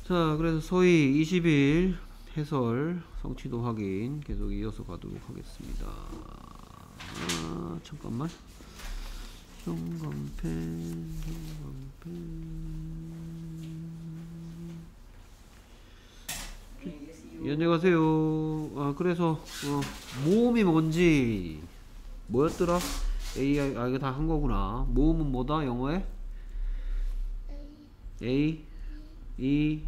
자, 그래서 소위 20일 해설 성취도 확인 계속 이어서 가도록 하겠습니다. 잠깐만. 형광펜. 안녕하세요. 그래서 모음이 뭔지 뭐였더라? AI. 이거 다 한 거구나. 모음은 뭐다 영어에? A, E,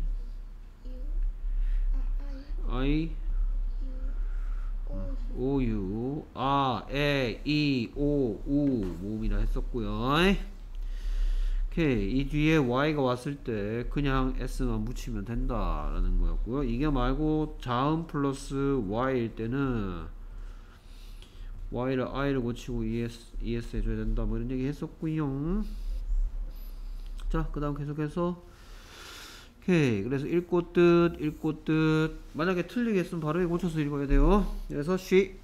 I, O, U. 에, 이, 오, 우 모음이라 했었고요. 오케이. 이 뒤에 Y가 왔을 때 그냥 S만 붙이면 된다라는 거였고요. 이게 말고 자음 플러스 Y일 때는 Y를 I를 고치고 ES 해줘야 된다 뭐 이런 얘기 했었고요. 자, 그 다음 계속해서 오케이. 그래서 읽고 뜻 만약에 틀리게 했으면 바로 여기 고쳐서 읽어야 돼요. 그래서 she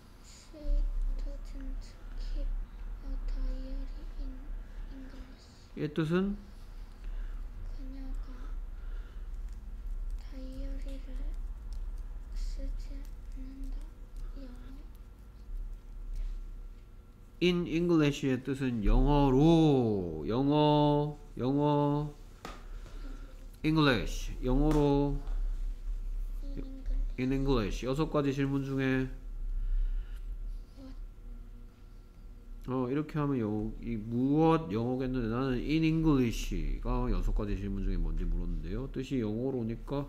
doesn't keep a diary in English. 의 뜻은 그녀가 다이어리를 쓰지 않는다. 영어. in English의 뜻은 영어로 영어 English 영어로 In English. in English 6가지 질문 중에 이렇게 하면 이 무엇 영어겠는데 나는 in English가 6가지 질문 중에 뭔지 물었는데요. 뜻이 영어로 오니까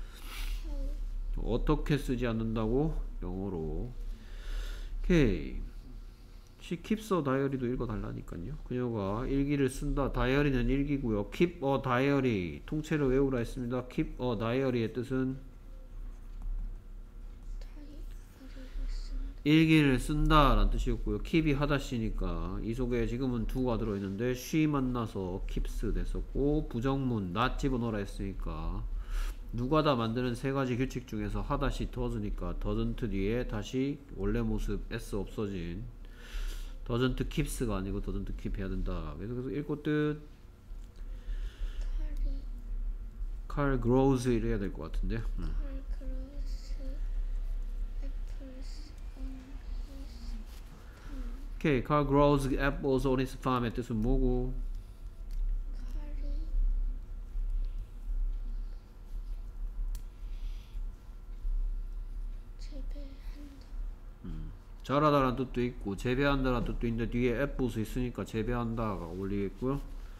어떻게 쓰지 않는다고? 영어로. 오케이. She keeps a diary도 읽어달라니까요. 그녀가 일기를 쓴다. 다이어리는 일기고요. Keep a diary 통째로 외우라 했습니다. Keep a diary의 뜻은 다이어리를 쓴다. 일기를 쓴다 라는 뜻이었고요. keep이 하다시니까 이 속에 지금은 do가 들어있는데 she 만나서 keeps 됐었고 부정문 not 집어넣으라 했으니까 누가 다 만드는 3가지 규칙 중에서 하다시 does니까 doesn't 뒤에 다시 원래 모습 s 없어진 doesn't keeps가 아니고 doesn't keep 해야 된다. 그래서 읽고 뜻 Carl grows 이래야 될 것 같은데. Carl grows apples on his farm. 오케이. Carl grows apples on his farm의 뜻은 뭐고? 칼이 재배한다. 자라다라는 뜻도 있고 재배한다라는 뜻도 있는데 뒤에 apples 있으니까 재배한다가 어울리겠고요.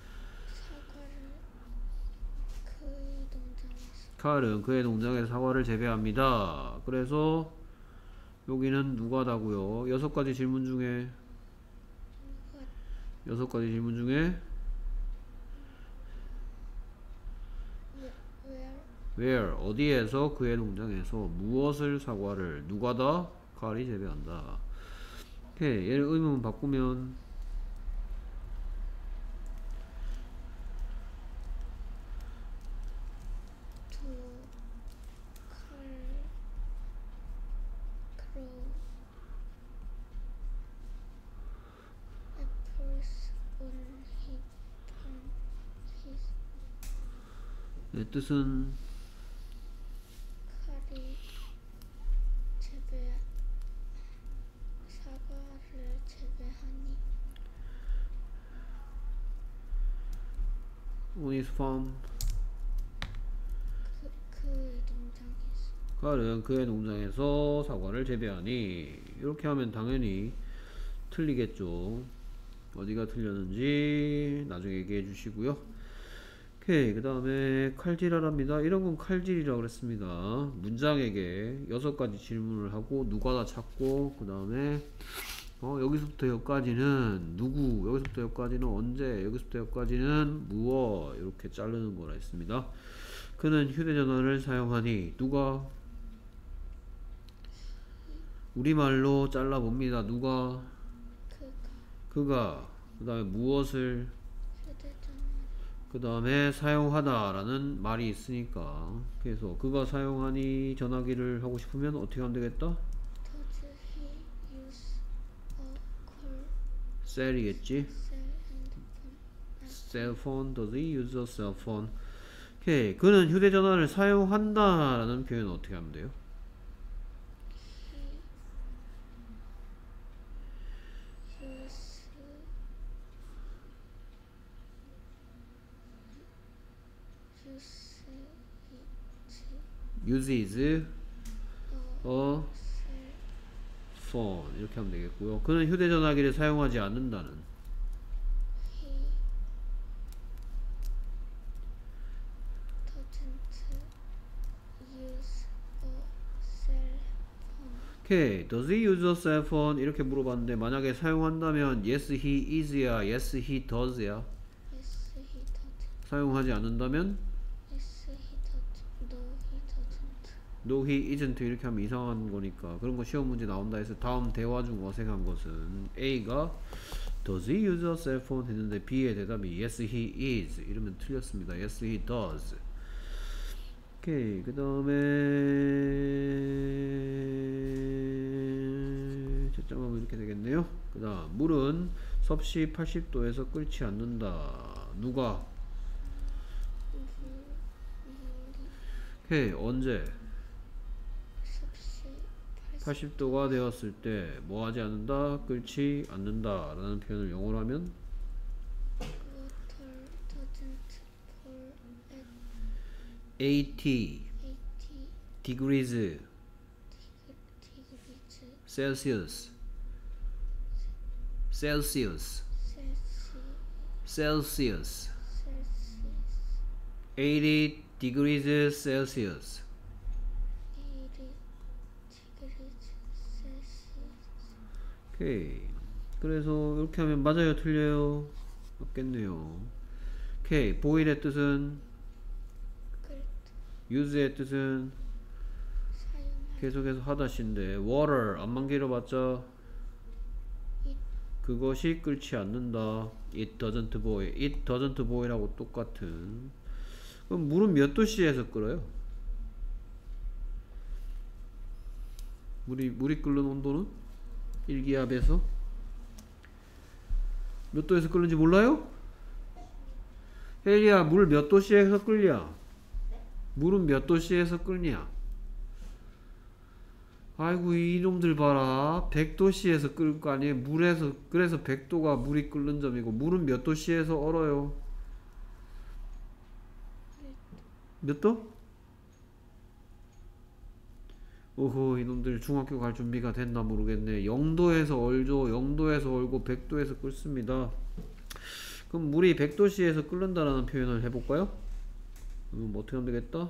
사과를 그의 농장에서. 칼은 그의 농장에서 사과를 재배합니다. 그래서 여기는 누가다고요. 6가지 질문 중에 Where where 어디에서 그의 농장에서 무엇을 사과를 누가다 칼이 재배한다. 오케이. 얘를 의문 바꾸면 do Carl grow apples on his farm? 내 뜻은 칼이 사과를 재배하니 on his farm 그의 농장에서. 칼은 그의 농장에서 사과를 재배하니 이렇게 하면 당연히 틀리겠죠. 어디가 틀렸는지 나중에 얘기해 주시고요. 오케이. 그 다음에 칼질하랍니다. 이런 건 칼질이라고 그랬습니다. 문장에게 6가지 질문을 하고 누가다 찾고 그 다음에 여기서부터 여기까지는 누구, 여기서부터 여기까지는 언제, 여기서부터 여기까지는 무엇 이렇게 자르는 거라 했습니다. 그는 휴대전화를 사용하니 누가 우리말로 잘라봅니다. 누가 그가 그 다음에 무엇을 휴대전화 그 다음에 사용하다 라는 말이 있으니까 그래서 그가 사용하니 전화기를 하고 싶으면 어떻게 하면 되겠다? does he use a call 셀이겠지? cell 핸드폰 cell phone. Does he use a cell phone? 오케이. 그는 휴대전화를 사용한다 라는 표현은 어떻게 하면 돼요? he uses uses a a phone 이렇게 하면 되겠고요. 그는 휴대전화기를 사용하지 않는다는 he doesn't use a cell phone. 오케이. Does he use a cell phone? 이렇게 물어봤는데 만약에 사용한다면 yes he is야 yes he does야. Yes, he does. 사용하지 않는다면 Yes, he does. No, he doesn't. no he isn't 이렇게 하면 이상한 거니까 그런 거 시험 문제 나온다 해서 다음 대화 중 어색한 것은 A가 Does he use a cell phone? 했는데 B의 대답이 Yes he is 이러면 틀렸습니다. Yes he does. 오케이. 그 다음에 채점하면 이렇게 되겠네요. 그 다음 물은 섭씨 80도에서 끓지 않는다. 누가? 오케이. 언제? 섭씨 80도가 되었을 때 뭐 하지 않는다? 끓지 않는다 라는 표현을 영어로 하면 water doesn't pour at 80 80 degrees degrees Celsius Celsius Celsius Celsius Celsius 80 degrees Celsius 80 degrees Celsius. 오케이. 그래서 이렇게 하면 맞아요 틀려요? 맞겠네요. 오케이. boil의 뜻은 그릇 use의 뜻은 사용할 계속해서 하다시인데 water 안만 길어봤자 it 그것이 끓지 않는다. It doesn't boil. It doesn't boil하고 똑같은. 그럼 물은 몇 도씨에서 끓어요? 물이 끓는 온도는 일기압에서 몇 도에서 끓는지 몰라요? 혜리야, 물 몇 도씨에서 끓냐? 물은 몇 도씨에서 끓냐? 아이고 이놈들 봐라 100도씨에서 끓을 거 아니에요. 물에서 그래서 100도가 물이 끓는 점이고 물은 몇 도씨에서 얼어요? 몇 도? 오호 이놈들 중학교 갈 준비가 됐나 모르겠네. 0도에서 얼죠. 0도에서 얼고 100도에서 끓습니다. 그럼 물이 100도씨에서 끓는다라는 표현을 해볼까요? 뭐 어떻게 하면 되겠다?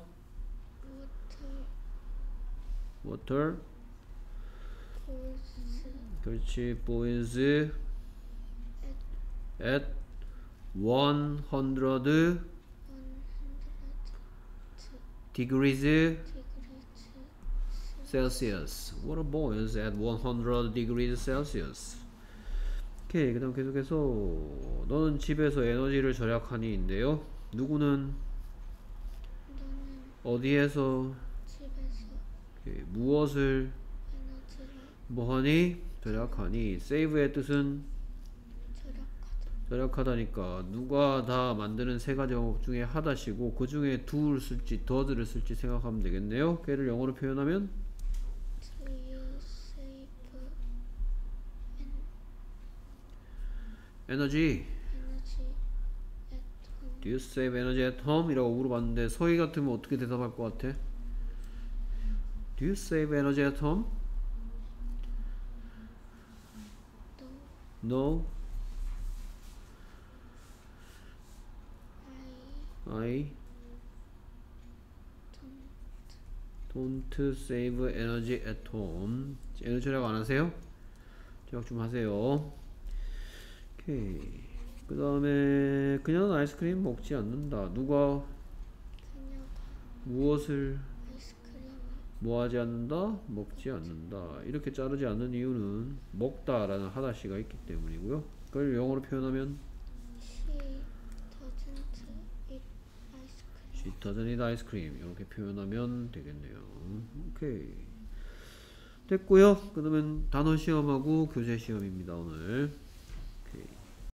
water water boils 그렇지 boils at 100 100 degrees degrees Celsius. Water boils at 100 degrees Celsius. 오케이. 그 다음 계속해서 너는 집에서 에너지를 절약하니인데요. 누구는 너는 어디에서 집에서 오케이. 무엇을 에너지를 뭐하니? 절약하니. save의 뜻은 절약하다. 절약하다니까 누가 다 만드는 세 가지 방법 중에 하다시고 그 중에 do를 쓸지 does를 쓸지 생각하면 되겠네요. 걔를 영어로 표현하면 Do you save 에너지. energy at home? Do you save energy at home? 이라고 물어봤는데 서희 같으면 어떻게 대답할 것 같아? Do you save energy at home? No, No, I I don't save energy at home. 에너지 절약 안 하세요? 절약 좀 하세요. 오케이. 그 다음에 그녀는 아이스크림 먹지 않는다. 누가 그녀가 무엇을 아이스크림을 뭐 하지 않는다? 먹지 않는다. 이렇게 자르지 않는 이유는 먹다 라는 하다시가 있기 때문이고요. 그걸 영어로 표현하면 she doesn't She doesn't eat eat ice cream. ice cream. 이렇게 표현하면 되겠네요. 오케이. 됐고요. 그러면 단어 시험하고 교재 시험입니다. 오늘.